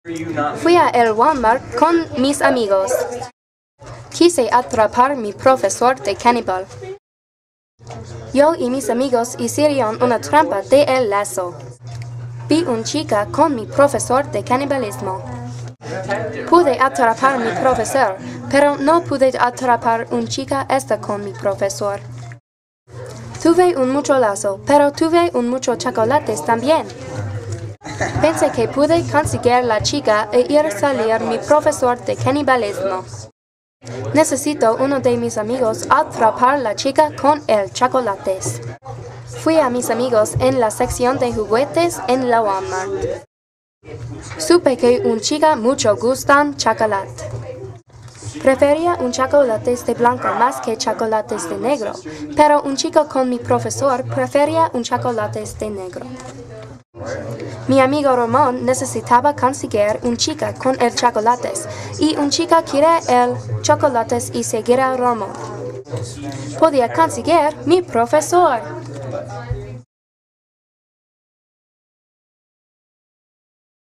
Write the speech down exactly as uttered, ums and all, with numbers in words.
Fui a el Walmart con mis amigos. Quise atrapar a mi profesor de caníbal. Yo y mis amigos hicieron una trampa de el lazo. Vi una chica con mi profesor de canibalismo. Pude atrapar a mi profesor, pero no pude atrapar a una chica esta con mi profesor. Tuve un mucho lazo, pero tuve un mucho chocolates también. Pensé que pude conseguir la chica e ir a salir mi profesor de canibalismo. Necesito uno de mis amigos atrapar la chica con el chocolates. Fui a mis amigos en la sección de juguetes en la Walmart. Supe que una chica mucho gustan chocolate. Prefería un chocolates de blanco más que chocolates de negro, pero un chico con mi profesor prefería un chocolates de negro. Mi amigo Ramón necesitaba conseguir una chica con el chocolates y una chica quiere el chocolates y seguir a Ramón. Podía conseguir mi profesor.